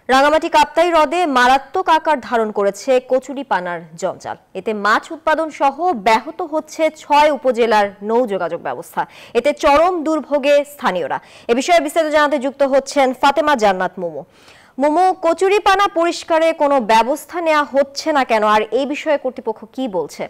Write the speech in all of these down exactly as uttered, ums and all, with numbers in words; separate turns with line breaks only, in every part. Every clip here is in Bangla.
রাঙামাটি কাপ্তাই হ্রদে মারাত্মক আকার ধারণ করেছে কচুরিপানার জঞ্জাল। এতে মাছ উৎপাদন সহ ব্যাহত হচ্ছে ছয় উপজেলার নৌ যোগাযোগ ব্যবস্থা। এতে চরম দুর্ভোগে স্থানীয়রা। এ বিষয়ে বিস্তারিত জানাতে যুক্ত হচ্ছেন ফাতেমা জান্নাত মুমু। মুমু, কচুরিপানা পরিষ্কারে কোনো ব্যবস্থা নেওয়া হচ্ছে না কেন, আর এই বিষয়ে কর্তৃপক্ষ কি বলছে?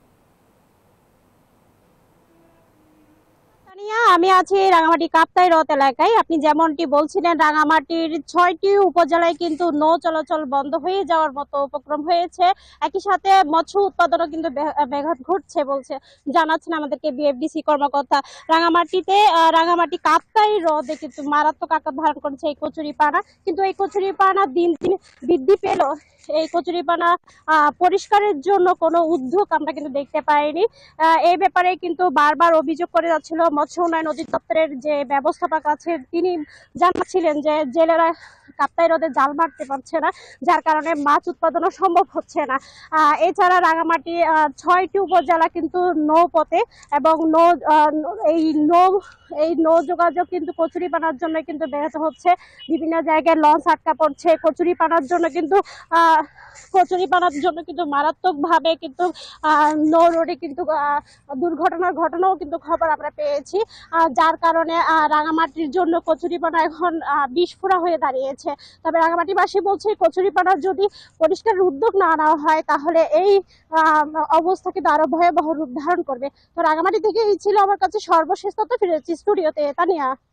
আমি আছি রাঙামাটি কাপ্তাই হ্রদ এলাকায়। আপনি যেমনটি বলছিলেন, রাঙামাটির ছয়টি উপজেলায় কিন্তু নৌ চলাচল বন্ধ হয়ে যাওয়ার মতো উপক্রম হয়েছে। একই সাথে মৎস্য উৎপাদনও কিন্তু ব্যাঘাত ঘটছে বলছে জানাচ্ছেন আমাদেরকে বিএফডিসি কর্মকর্তা। রাঙামাটিতে রাঙামাটি কাপ্তাই হ্রদে কিন্তু মারাত্মক আকার ধারণ করেছে এই কচুরিপানা। কিন্তু এই কচুরিপানা দিন দিন বৃদ্ধি পেল। এই কচুরিপানা পরিষ্কারের জন্য কোনো উদ্যোগ আমরা কিন্তু দেখতে পাইনি। এই ব্যাপারে কিন্তু বারবার অভিযোগ করে যাচ্ছিল মৎস্য উন্নয়ন অধিদপ্তরের যে ব্যবস্থাপক আছে, তিনি জানাচ্ছিলেন যে জেলেরা কাপ্তাই হ্রদে জাল মারতে পারছে না, যার কারণে মাছ উৎপাদনও সম্ভব হচ্ছে না। এছাড়া রাঙামাটি ছয়টি উপজেলা কিন্তু নৌপথে এবং নৌ এই নৌ এই নৌ যোগাযোগ কিন্তু কচুরিপানার জন্য কিন্তু ব্যাহত হচ্ছে। বিভিন্ন জায়গায় লঞ্চ আটকা পড়ছে কচুরিপানার জন্য, কিন্তু আহ কচুরিপানার জন্য কিন্তু মারাত্মক ভাবে কিন্তু নৌ রোডে কিন্তু দুর্ঘটনার ঘটনাও কিন্তু খবর আমরা পেয়েছি, যার কারণে রাঙামাটির জন্য কচুরিপানা এখন বিস্ফোরা হয়ে দাঁড়িয়েছে। তবে রাঙামাটিবাসী বলছে, কচুরিপানার যদি পরিষ্কারের উদ্যোগ না নেওয়া হয় তাহলে এই অবস্থা কিন্তু আরো ভয়াবহ রূপ ধারণ করবে। তো রাঙামাটি থেকে এই ছিল আমার কাছে সর্বশেষ তথ্য। ফিরেছি স্টুডিওতে। তানিয়া।